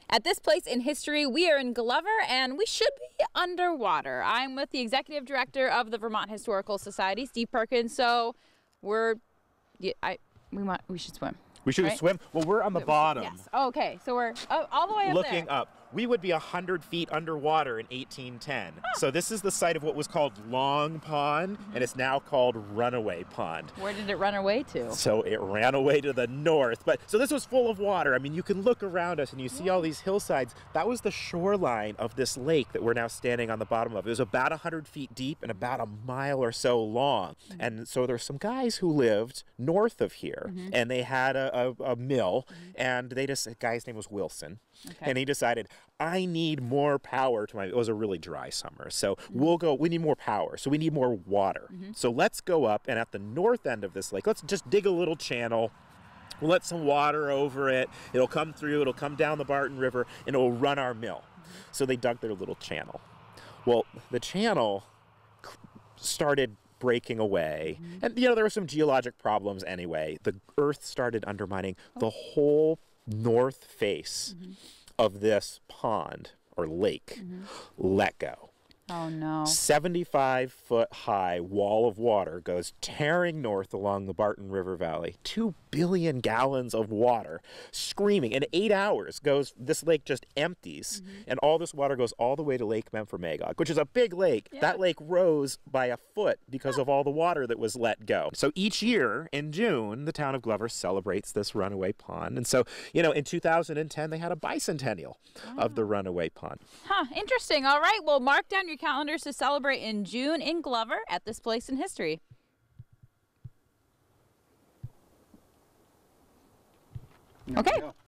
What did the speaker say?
At this place in history, we are in Glover, and we should be underwater. I'm with the executive director of the Vermont Historical Society, Steve Perkins. So we should swim. We should right? swim. Well, we're on the bottom. Yes. Oh, okay. So we're all the way up looking there. up. We would be 100 feet underwater in 1810. So this is the site of what was called Long Pond, and it's now called Runaway Pond. Where did it run away to? So it ran away to the north. So this was full of water. I mean, you can look around us and you see all these hillsides. That was the shoreline of this lake that we're now standing on the bottom of. It was about 100 feet deep and about a mile or so long. And so there's some guys who lived north of here, and they had a mill, and the guy's name was Wilson. Okay. And he decided, I need more power to it was a really dry summer. So we need more power. So we need more water. So let's go up, and at the north end of this lake, let's just dig a little channel. We'll let some water over it. It'll come through, it'll come down the Barton River, and it'll run our mill. So they dug their little channel. Well, the channel started breaking away. And, there were some geologic problems anyway. The earth started undermining the whole north face of this pond or lake. Let go. Oh no. 75-foot high wall of water goes tearing north along the Barton River Valley. 2 billion gallons of water screaming. In 8 hours this lake just empties, and all this water goes all the way to Lake Memphremagog, which is a big lake. Yeah. That lake rose by a foot because of all the water that was let go. So each year in June, the town of Glover celebrates this runaway pond. And so, in 2010, they had a bicentennial of the runaway pond. Interesting. All right. Well, mark down your calendars to celebrate in June in Glover at this place in history. Okay.